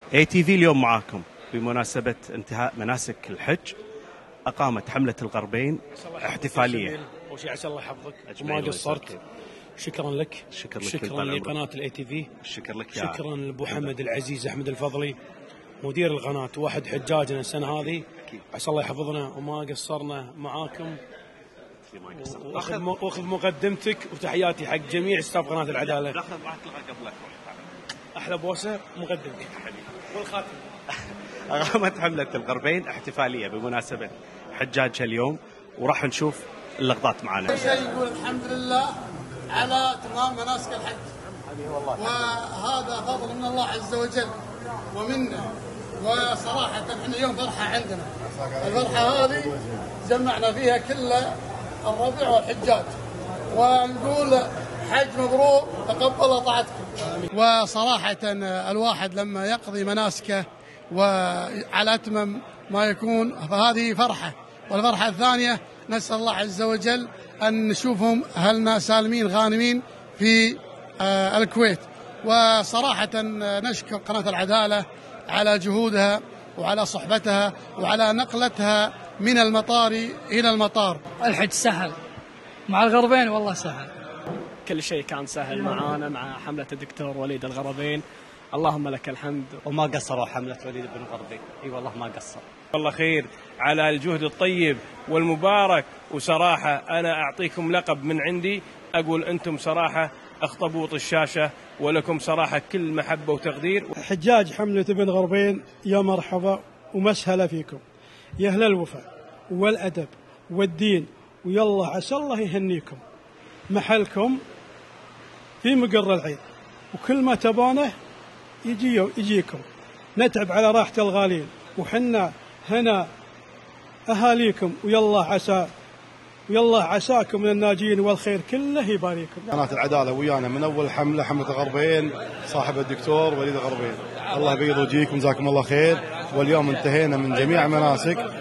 ATV اليوم معاكم بمناسبة انتهاء مناسك الحج. أقامت حملة الغربين احتفالية. أول شيء عسى الله يحفظك وما قصرت. شكرا لك. شكرا لقناة ATV. شكرا لك. شكرا لأبو حمد العزيز أحمد الفضلي مدير القناة، واحد حجاجنا السنة هذه. عسى الله يحفظنا وما قصرنا معاكم. واخذ مقدمتك وتحياتي حق جميع ستاف قناة العدالة. ناخذ معك قبلك أحلى بوسة مقدمتك والخاتم. أقامت حملة الغربين احتفالية بمناسبة حجاجها اليوم، وراح نشوف اللقطات معنا. أول شيء يقول الحمد لله على تمام مناسك الحج، وهذا فضل من الله عز وجل ومنا. وصراحة احنا اليوم فرحة عندنا، الفرحة هذه جمعنا فيها كل الربيع والحجاج، ونقول حج مبروك تقبل طاعتكم. وصراحة الواحد لما يقضي مناسكه وعلى أتمم ما يكون فهذه فرحة. والفرحة الثانية نسأل الله عز وجل أن نشوفهم أهلنا سالمين غانمين في الكويت. وصراحة نشكر قناة العدالة على جهودها وعلى صحبتها وعلى نقلتها من المطار إلى المطار. الحج سهل مع الغربين، والله سهل. كل شيء كان سهل معانا مع حملة الدكتور وليد الغربين، اللهم لك الحمد. وما قصروا حملة وليد بن الغربين، اي والله ما قصر. والله خير على الجهد الطيب والمبارك. وصراحة أنا أعطيكم لقب من عندي، أقول أنتم صراحة أخطبوط الشاشة، ولكم صراحة كل محبة وتقدير. حجاج حملة بن غربين يا مرحبا ومسهلا فيكم يا أهل الوفاء والأدب والدين، ويلا عسى الله يهنيكم. محلكم في مقر العيد، وكل ما تبونه يجيكم. نتعب على راحة الغالين، وحنا هنا أهاليكم، ويلا عساكم من الناجين والخير كله يباريكم. قناة العدالة ويانا من أول حملة الغربين، صاحب الدكتور وليد الغربين، الله يبيض وجهكم جزاكم الله خير. واليوم انتهينا من جميع مناسك